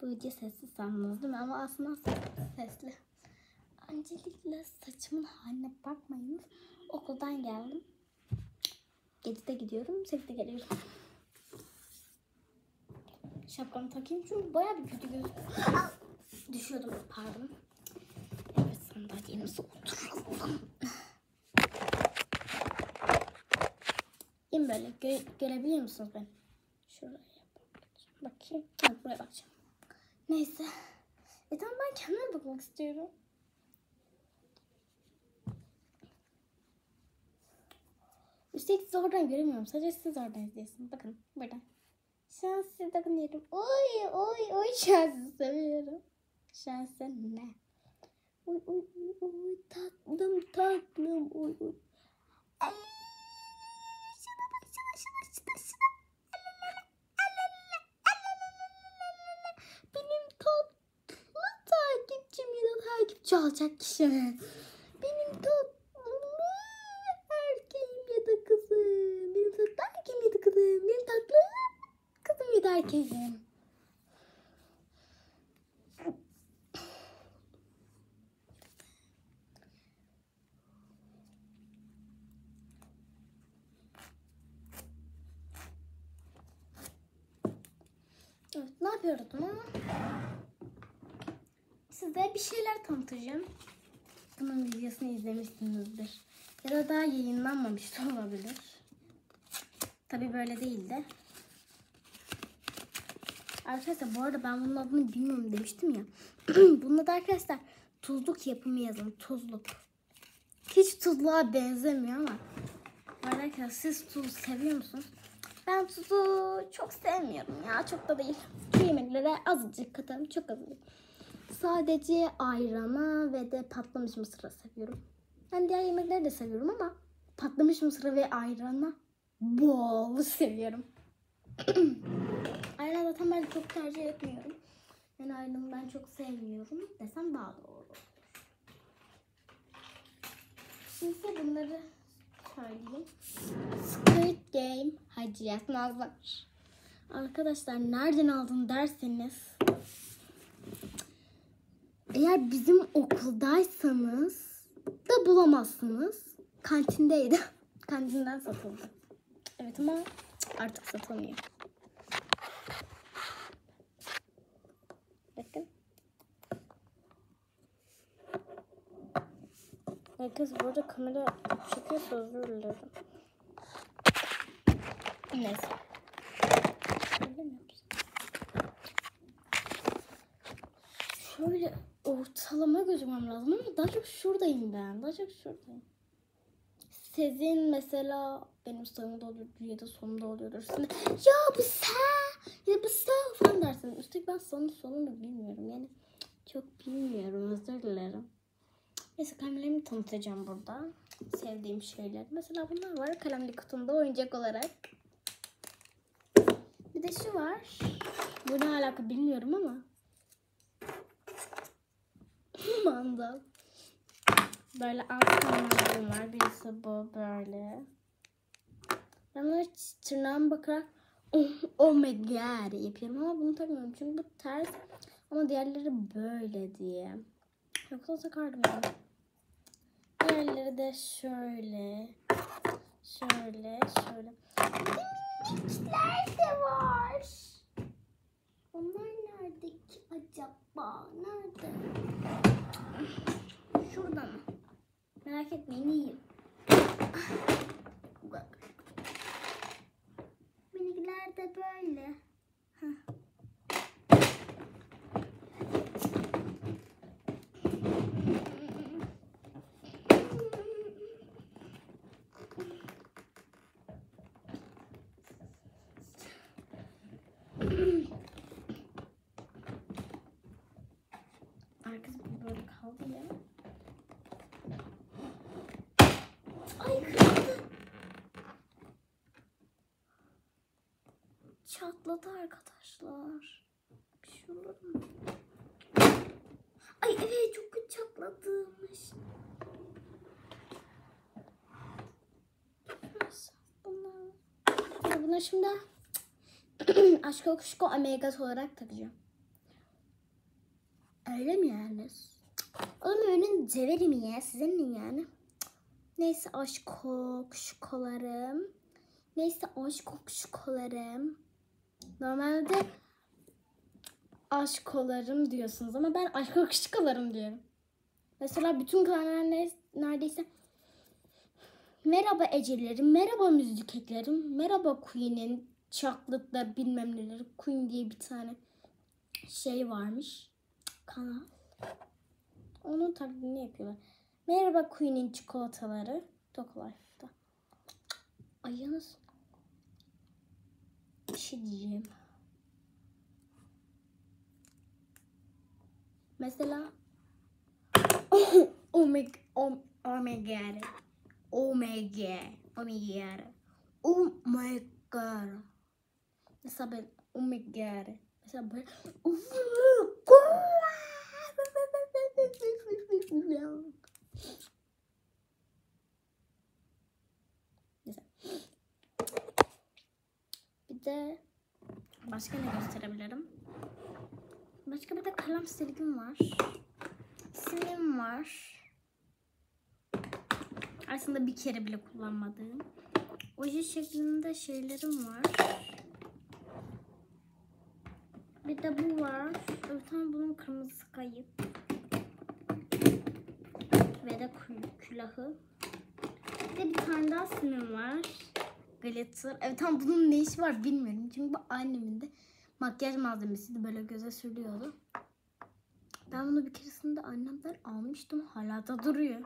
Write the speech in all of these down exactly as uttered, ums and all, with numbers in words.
iyice sessiz sandınız değil mi? Ama aslında sesli. Öncelikle saçımın haline bakmayınız. Okuldan geldim. Gecede gidiyorum. sekizde geliyorum. Şapkamı takayım çünkü bayağı bir kötü gözüküyor. Düşüyordum, pardon. Evet, sandalyemize oturalım. İn böyle. Gö görebiliyor musunuz ben? Şuraya bakayım. Evet, buraya bakacağım. Neyse. E tamam, ben kendime bakmak istiyorum. Üstelik sizi oradan göremiyorum. Sadece siz oradan izliyorsunuz. Bakın buradan. Şu an size dokunuyorum. Oy oy oy, şu an sizi seviyorum. Şu an sen ne? Oy oy oy oy, tatlım tatlım oy oy. Ay, şuna bak, şuna şuna şuna şuna. Benim tatlı takipçim ya da takipçi olacak kişi. Benim tatlı erkeğim ya da kızım. Benim tatlı erkeğim ya da kızım. Benim tatlı kızım ya da erkeğim. Evet, ne yapıyordum ama size bir şeyler tanıtacağım. Bunun videosunu izlemişsinizdir. Ya da daha yayınlanmamış da olabilir. Tabii böyle değil de. Arkadaşlar bu arada ben bunun adını bilmiyorum demiştim ya. Bunun adı arkadaşlar tuzluk yapımı yazın. Tuzluk. Hiç tuzluğa benzemiyor ama. Arkadaşlar siz tuz seviyor musunuz? Ben tuzu çok sevmiyorum ya. Çok da değil. Şu yemeklere azıcık katarım. Çok azıcık. Sadece ayrana ve de patlamış mısıra seviyorum. Ben diğer yemekleri de seviyorum ama patlamış mısıra ve ayrana bol seviyorum. Ayran zaten ben çok tercih etmiyorum. Yani ayranı ben çok sevmiyorum desem daha doğru olur. Şimdi bunları söyleyeyim. Squid Game Haciyat Nazlar. Arkadaşlar nereden aldın derseniz, eğer bizim okuldaysanız da bulamazsınız. Kantindeydi. Kantinden satıldı. Evet ama artık satılmıyor. Bakın. Herkes burada kamera çekiyorsa özür dilerim. Neyse. Şöyle ortalama gözükmem lazım ama daha çok şuradayım ben. Daha çok şuradayım. Sizin mesela benim sağımda oluyordur ya da solumda oluyordur. Sizin de, ya bu sen ya bu sen falan dersiniz. Üstelik ben sağını solunu bilmiyorum. Yani çok bilmiyorum, özür dilerim. Neyse, kalemlerimi tanıtacağım burada. Sevdiğim şeyler. Mesela bunlar var kalemli kutumda oyuncak olarak. Bir de şu var. Bu ne alaka bilmiyorum ama. Mandal. Böyle alt kanallarım var. Birisi bu böyle. Ben bunları tırnağıma bakarak oh, oh my god yapıyorum ama bunu takmıyorum çünkü bu ters. Ama diğerleri böyle diye. Yoksa takardım ben. Diğerleri de şöyle. Şöyle, şöyle. Minikler de var. Onlar nerede ki acaba? Nerede? Şurada mı? Merak etmeyin, iyiyim. Minikler de böyle. Heh. Arkası böyle kaldı ya. Ay kırıldı. Çatladı arkadaşlar. Bir şey olur mu? Ay evet, çok kötü çatlamış. Bunlar. Bunları şimdi Aşko Kuşko Omegas olarak takacağım. Öyle mi yani? O zaman önün severim ya. Size ne yani? Neyse aşk kokuşkolarım. Neyse aşk kokuşkolarım. Normalde aşkolarım diyorsunuz ama ben aşk kokuşkolarım diyorum. Mesela bütün kanallar neredeyse merhaba Ecelerim, merhaba müzik eklerim, merhaba Queen'in çaklıkla bilmem neleri. Queen diye bir tane şey varmış kanal. Onun taklidini yapıyorlar. Merhaba Queen'in çikolataları. Tokalife'da. Ay yalnız bir şey diyeceğim. Mesela oh my, oh, oh my god. Oh my god. Oh my god. Oh my god. Mesela ben oh my god. Mesela böyle oh my god. Bir de başka ne gösterebilirim? Başka bir de kalem silgim var. Silim var. Aslında bir kere bile kullanmadığım. Oje şeklinde şeylerim var. Bir de bu var. Öten bunun kırmızı kayıp. Ve de külahı. Bir de bir tane daha simim var. Glitter. Evet tam bunun ne işi var bilmiyorum. Çünkü bu annemin de makyaj malzemesiydi. Böyle göze sürüyordu. Ben bunu bir keresinde annemden almıştım. Hala da duruyor.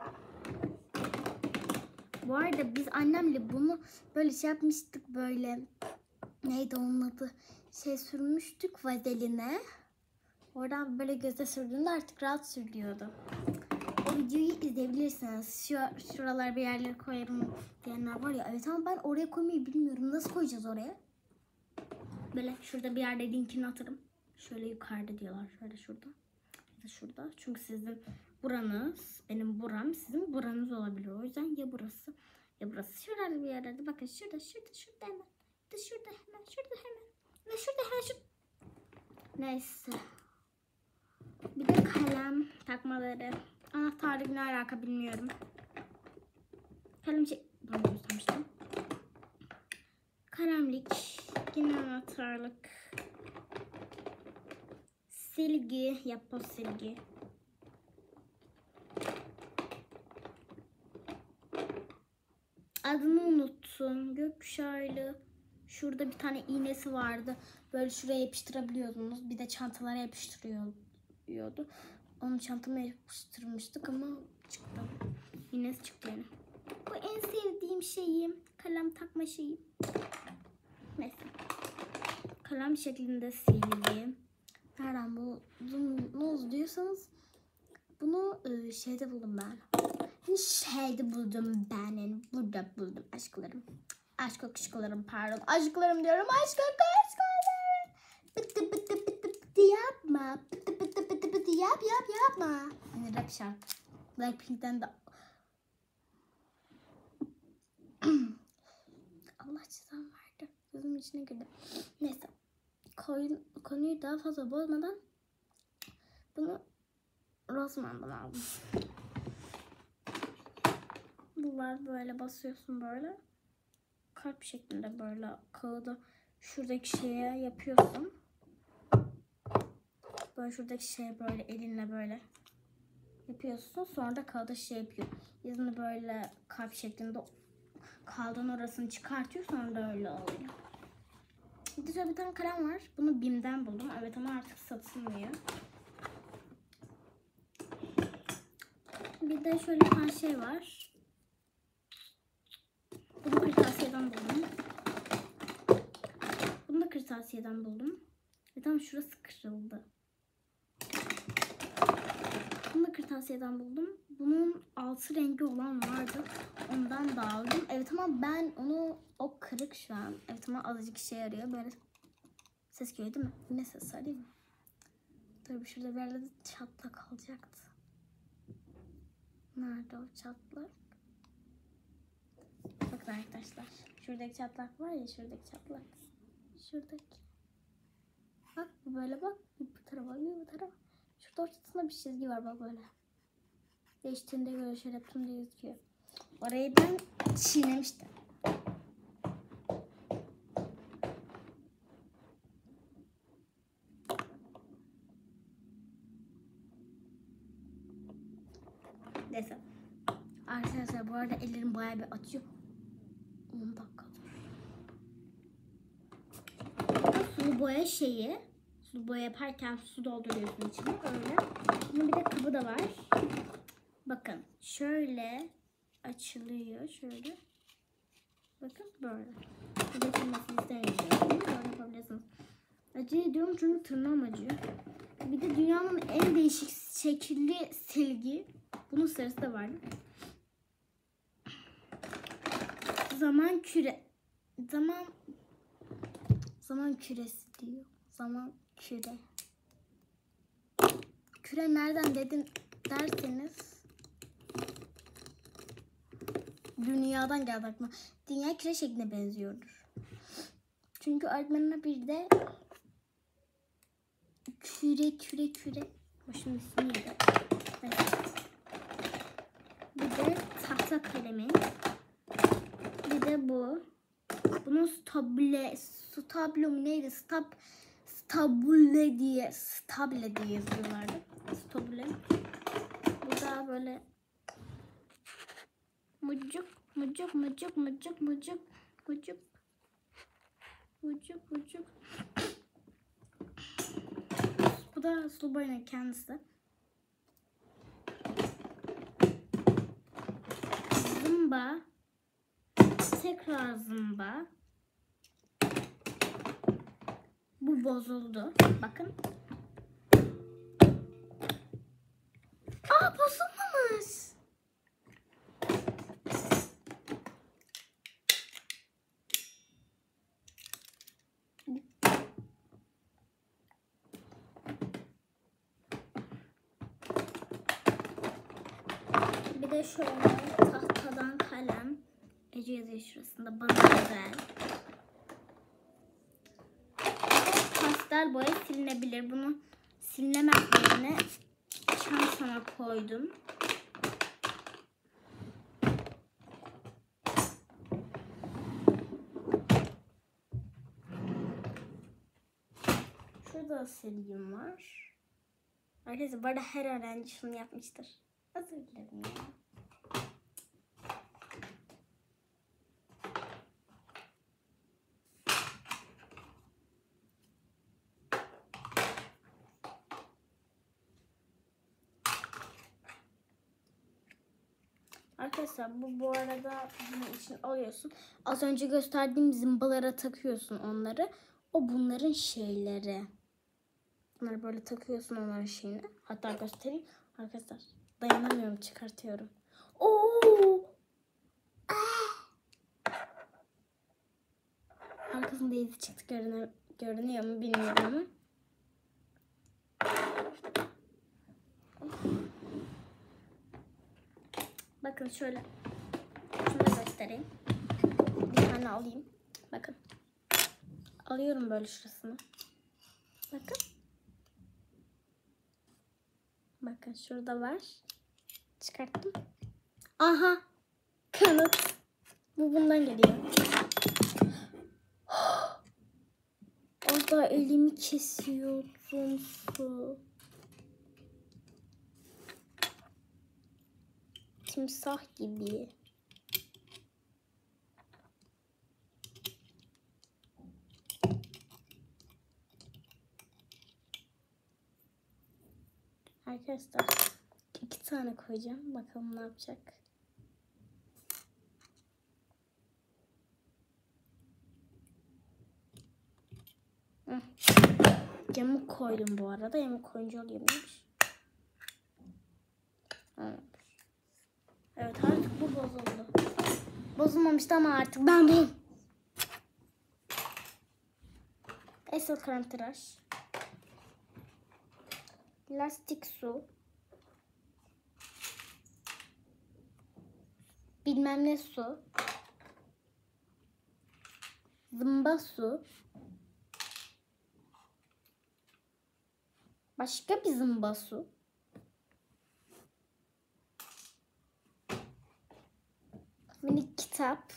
Bu arada biz annemle bunu böyle şey yapmıştık böyle. Neydi onun adı? Şey sürmüştük vazeline. Oradan böyle göze sürdüğünde artık rahat sürüyordu. O videoyu izleyebilirsiniz. Şu şuralar bir yerlere koyarım diyenler var ya. Evet ama ben oraya koymayı bilmiyorum. Nasıl koyacağız oraya? Böyle şurada bir yerde linkini atarım. Şöyle yukarıda diyorlar. Şöyle şurada. Ya da şurada. Çünkü sizin buranız, benim buram sizin buranız olabilir. O yüzden ya burası ya burası. Şurada bir yerlerde. Bakın şurada, şurada, şurada hemen. De şurada hemen, şurada hemen. Ve şurada hemen şu. Neyse. Bir de kalem takmaları. Anahtarlık ne alaka bilmiyorum. Kalem şey... Bunu göstermiştim. Kalemlik. Yine anahtarlık. Silgi. Yapboz silgi. Adını unuttum. Gökkuşağıyla. Şurada bir tane iğnesi vardı. Böyle şuraya yapıştırabiliyordunuz. Bir de çantalara yapıştırıyordu. Onu çantama yapıştırmıştık ama çıktı. İğnesi çıktı yani. Bu en sevdiğim şeyim. Kalem takma şeyim. Neyse. Kalem şeklinde silgi. Nereden buldunuz diyorsanız bunu şeyde buldum ben. Şeyde buldum ben. Burada buldum aşklarım. Aşk aşklarım pardon. Aşklarım diyorum. Aşk aşklarım. Bıtı bıtı bıtı bıtı yapma. Bıtı bıtı bıtı bıtı yap yap yapma. Yani rap şarkı. Blackpink'ten de. Allah cezam verdi. Gözümün içine girdi. Neyse. Koyun, konuyu daha fazla bozmadan bunu Rossmann'dan aldım. Bu var böyle basıyorsun böyle. Kalp şeklinde böyle kağıda şuradaki şeye yapıyorsun. Böyle şuradaki şeye böyle elinle böyle yapıyorsun. Sonra da kağıda şey yapıyor. Yazını böyle kalp şeklinde kağıdın orasını çıkartıyor. Sonra da öyle oluyor. Bir de bir tane kalem var. Bunu Bim'den buldum. Evet ama artık satılmıyor. Bir de şöyle bir tane şey var. Bunu kırtasiyeden buldum. Bunu da kırtasiyeden buldum. Ve tam şurası kırıldı. Bunu da kırtasiyeden buldum. Bunun altı rengi olan vardı. Ondan da aldım. Evet ama ben onu o kırık şu an. Evet ama azıcık işe yarıyor. Böyle ses geliyor değil mi? Ne ses söyleyeyim mi? Tabii şurada bir yerde çatlak kalacaktı. Nerede o çatlak? Bakın arkadaşlar. Şuradaki çatlak var ya, şuradaki çatlak. Şuradaki. Bak böyle bak. Bir bu tarafa bir bu tarafa. Şurada ortasında bir çizgi var bak böyle. Değiştiğinde göre şöyle yaptığımda gözüküyor. Orayı ben çiğnemiştim. Neyse. Arkadaşlar bu arada ellerim bayağı bir atıyor. on dakikadır. Sulu boya şeyi. Sulu boya yaparken su dolduruyorsun içine öyle. Bunun bir de kabı da var. Bakın şöyle açılıyor şöyle. Bakın böyle. Bu da açılmasını istemiyorum. Böyle yapabilirsiniz. Acı ediyorum çünkü tırnağım acıyor. Bir de dünyanın en değişik şekilli silgi. Bunun sarısı da var. Zaman küre. Zaman zaman küresi diyor. Zaman küre. Küre nereden dedin derseniz dünyadan geldi aklıma. Dünya küre şekline benziyordur. Çünkü öğretmenime bir de küre küre küre. Başımın ismi neydi? Evet. Bir de tahta kalemi. Bir de bu. Bunun stable, stablo mu neydi? Stab, stabule diye, stable diye yazıyorlardı. Stable. Bu da böyle mucuk, mucuk, mucuk, mucuk, mucuk, mucuk, mucuk, mucuk. Bu da sulu boyanın kendisi. Zımba. Tekrar zımba. Bu bozuldu. Bakın. Aa, bozulmamış. Bir de şöyle tahtadan kalem. Ece yazıyor şurasında. Bana güzel. Pastel boya silinebilir. Bunu silinemez yerine çantama koydum. Şurada silgim var. Arkadaşlar bu arada her öğrenci şunu yapmıştır. Özür dilerim ya. Arkadaşlar bu bu arada bunun için alıyorsun. Az önce gösterdiğim zımbalara takıyorsun onları. O bunların şeyleri. Bunları böyle takıyorsun onların şeyini. Hatta göstereyim. Arkadaşlar dayanamıyorum, çıkartıyorum. Oo! Ah! Arkasında izi çıktı, görünüyor, görünüyor mu bilmiyorum ama. Bakın şöyle. Şunu da göstereyim. Bir tane alayım. Bakın. Alıyorum böyle şurasını. Bakın. Bakın şurada var. Çıkarttım. Aha. Kanıt. Bu bundan geliyor. Orada elimi kesiyordum su. Timsah gibi. Arkadaşlar iki tane koyacağım. Bakalım ne yapacak. Hı. Yamuk koydum bu arada. Yamuk koyunca oluyormuş. Evet. Evet, artık bu bozuldu. Bozulmamıştı ama artık ben bu. Esel krem tıraş. Lastik su. Bilmem ne su. Zımba su. Başka bizim Basu. Minik kitap.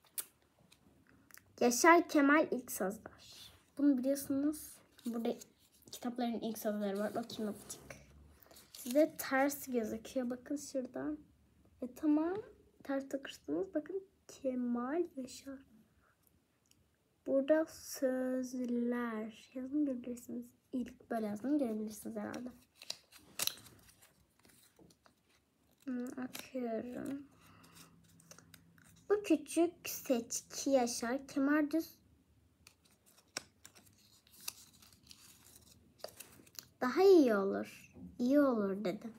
Yaşar Kemal İlk Sözler. Bunu biliyorsunuz. Burada kitapların ilk sözleri var. Bakayım azıcık. Size ters gözüküyor. Bakın şuradan. E tamam. Ters takırsınız. Bakın Kemal Yaşar. Burada sözler. Yazın görebilirsiniz. İlk böyle yazın görebilirsiniz herhalde. Hmm, akıyorum. Bu küçük seçki Yaşar Kemal Düz daha iyi olur. İyi olur dedi.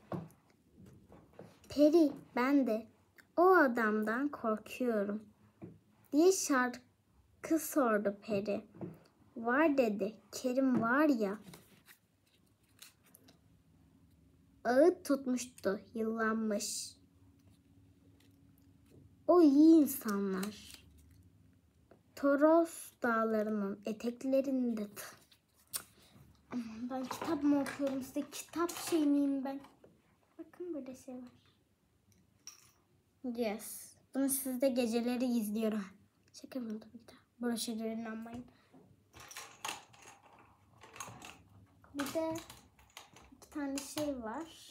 Peri ben de o adamdan korkuyorum diye şarkı sordu Peri. Var dedi. Kerim var ya. Ağıt tutmuştu. Yıllanmış. O iyi insanlar. Toros dağlarının eteklerinde. Ben kitap mı okuyorum size? Kitap şey miyim ben? Bakın böyle şey var. Yes. Bunu sizde geceleri izliyorum. Şaka mı tabii ki. Broşürlere inanmayın. Bir de iki tane şey var.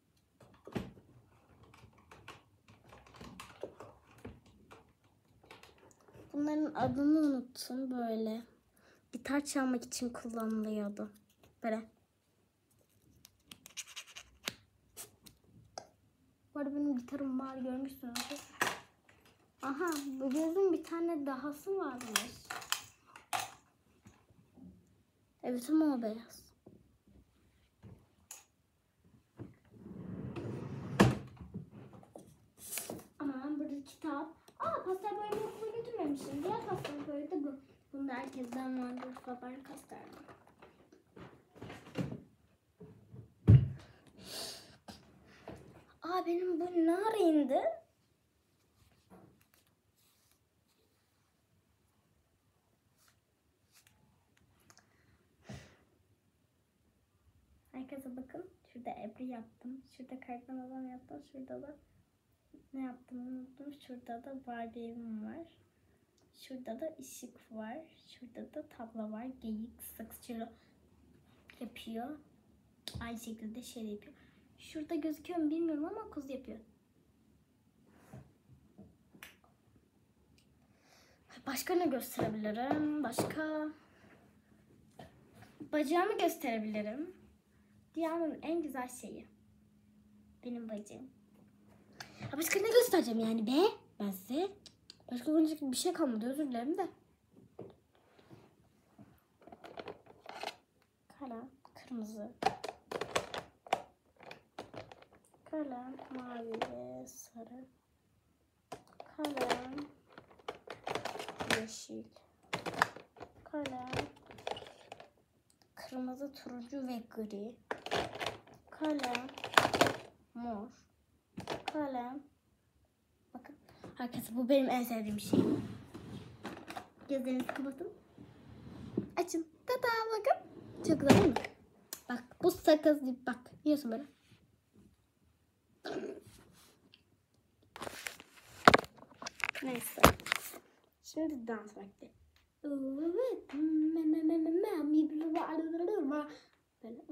Bunların adını unuttum böyle. Gitar çalmak için kullanılıyordu. Böyle. Bu arada benim gitarım var, görmüşsünüzdür. Aha, bu gözün bir tane dahası varmış. Evet ama o beyaz. Aman burada kitap. Aa, pastel boyamı okula götürmemişim. Diğer pastel boyayı da bu. Bunda herkesten vardır. Faber Castell'da. Aa, benim bu neredeydi? Herkese bakın. Şurada Ebru yaptım. Şurada kardan adam yaptım. Şurada da ne yaptığımı unuttum. Şurada da vardiyevim var. Şurada da ışık var. Şurada da tablo var. Geyik saksçı yapıyor. Aynı şekilde şey yapıyor. Şurada gözüküyor mu bilmiyorum ama kuz yapıyor. Başka ne gösterebilirim? Başka bacağımı gösterebilirim. Dünyanın en güzel şeyi. Benim bacağım. Ha, başka ne göstereceğim yani be? Ben size. Başka konuşacak bir şey kalmadı, özür dilerim de. Kalem kırmızı. Kalem mavi ve sarı. Kalem yeşil. Kalem kırmızı, turuncu ve gri. Kalem mor. Kalem. Bakın. Arkadaşlar bu benim en sevdiğim şey. Gözlerinizi kapatın. Açın. Tada, bakın. Çok güzel değil mi? Bak bu sakız değil. Bak. Yiyorsun böyle. Neyse. Şimdi dans vakti. Evet. Böyle.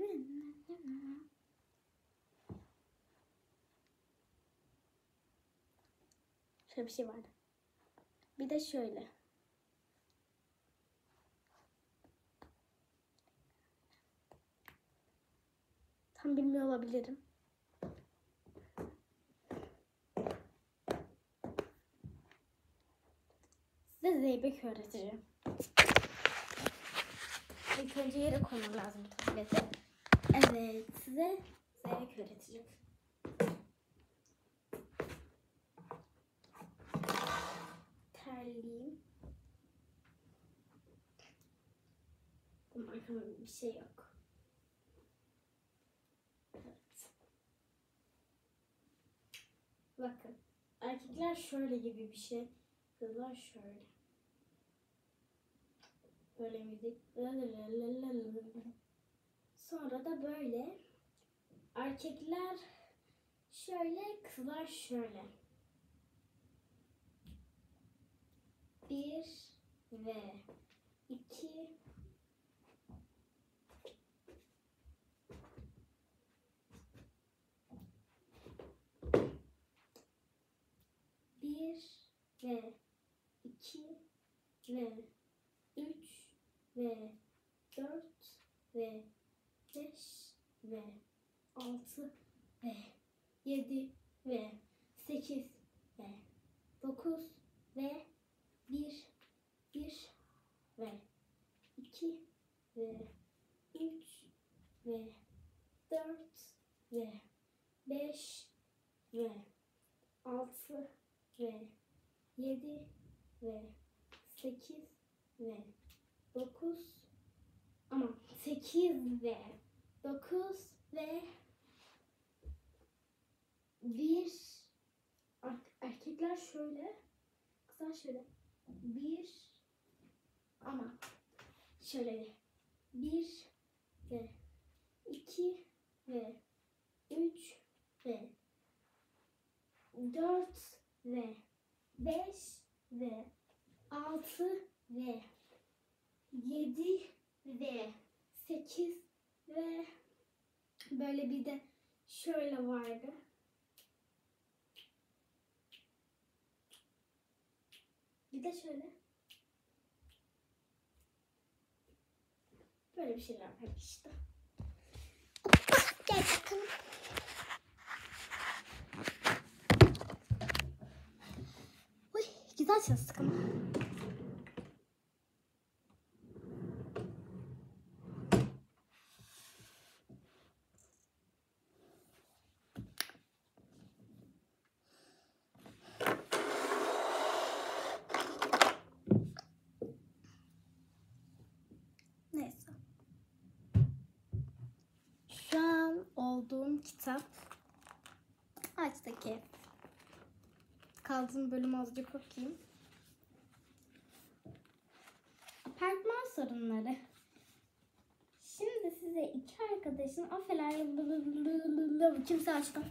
Şöyle bir şey vardı. Bir de şöyle. Tam bilmiyor olabilirim. Size zeybek öğreteceğim. İlk önce yere koymam lazım tableti. Evet, size zeybek öğreteceğim. Terliyim. Bunun arkamda bir şey yok. Evet. Bakın. Erkekler şöyle gibi bir şey. Kızlar şöyle. Böyle müzik. Sonra da böyle. Erkekler şöyle, kızlar şöyle. Bir ve iki. Bir ve iki ve üç ve dört ve beş ve altı ve yedi ve sekiz ve dokuz ve bir, bir ve iki ve üç ve dört ve beş ve altı ve yedi ve sekiz ve dokuz, ama sekiz ve dokuz ve bir. Erkekler şöyle, kızlar şöyle. Bir, ama şöyle bir ve iki ve üç ve dört ve beş ve altı ve yedi ve sekiz ve böyle bir de şöyle vardı. Bir de şöyle. Böyle bir şeyler var işte. Gel bakalım. Uy, güzel çalıştık ama. Neyse. Şu an olduğum kitap Ağaçtaki Ev. Kaldığım bölümü azıcık okuyayım. Apartman sorunları. Şimdi size iki arkadaşın aferin kimse açtı.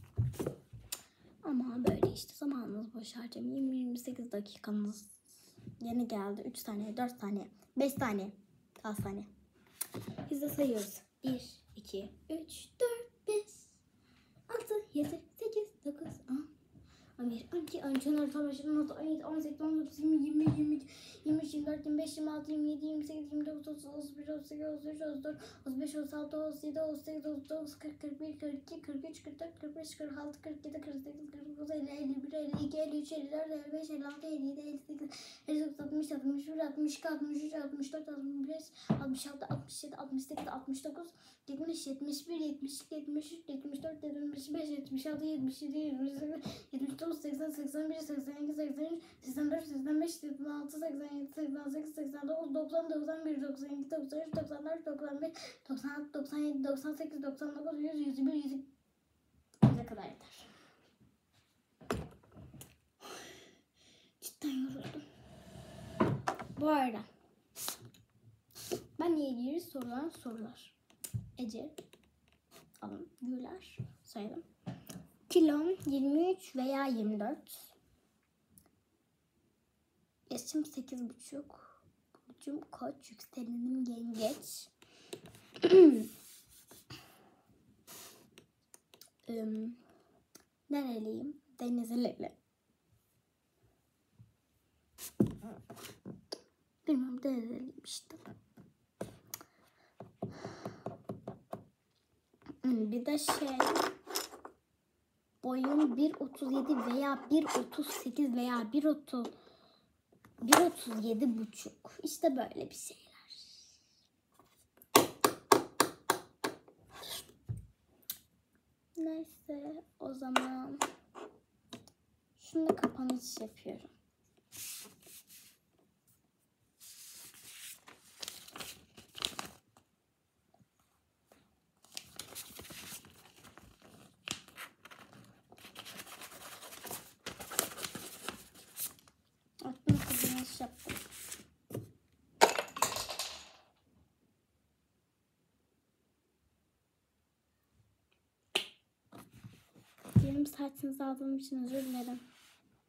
Ama böyle işte zamanınızı boş harcamayın. yirmi yirmi sekiz dakikanız yeni geldi. üç saniye, dört saniye, beş saniye, altı saniye. Biz de sayıyoruz. bir, iki, üç, dört, beş, altı, yedi, sekiz, dokuz, on. on bir, on iki, on üç, on dört, on beş, on altı, on yedi, on sekiz, on dokuz, yirmi, yirmi bir, yirmi iki, yirmi üç, yirmi dört, yirmi beş, yirmi altı, yirmi yedi, yirmi sekiz, yirmi dokuz, otuz, otuz bir, otuz iki, otuz üç, otuz dört, otuz beş, otuz altı, otuz yedi, otuz sekiz, otuz dokuz, kırk, kırk bir, kırk iki, kırk üç, kırk dört, kırk beş, kırk altı, kırk yedi, kırk sekiz, kırk dokuz, elli, elli bir, elli iki, elli üç, elli dört, elli beş, elli altı, elli yedi, elli sekiz, elli dokuz, altmış, altmış bir, altmış iki, altmış üç, altmış dört, altmış beş, altmış altı, altmış yedi, altmış sekiz, altmış dokuz, yetmiş, yetmiş bir, yetmiş iki, yetmiş üç, yetmiş dört, yetmiş beş, yetmiş altı, yetmiş yedi, yetmiş sekiz, yetmiş dokuz, seksen, seksen bir, seksen iki, seksen üç, seksen dört, seksen beş, seksen altı, seksen yedi, seksen sekiz, seksen dokuz, doksan, doksan bir, doksan iki, doksan üç, doksan dört, doksan beş, doksan altı, doksan yedi, doksan sekiz, doksan dokuz, yüz, yüz bir, yüz iki. Ne kadar yeter. Cidden yoruldum. Bu arada benle ilgili sorulan sorular. Ece, alın, Güler, sayalım. Kilom yirmi üç veya yirmi dört. Yaşım sekiz buçuk. Burcum Koç, yükselenim Yengeç. um, nereliyim? Denizlili. Bilmem, Denizliliyim işte. Bir de şey, boyum bir otuz yedi veya bir otuz sekiz veya bir otuz bir otuz yedi buçuk. İşte böyle bir şeyler. Neyse, o zaman şimdi kapanış yapıyorum. Aklımda kapanış yaptım. Yarım saatinizi aldığım için özür dilerim.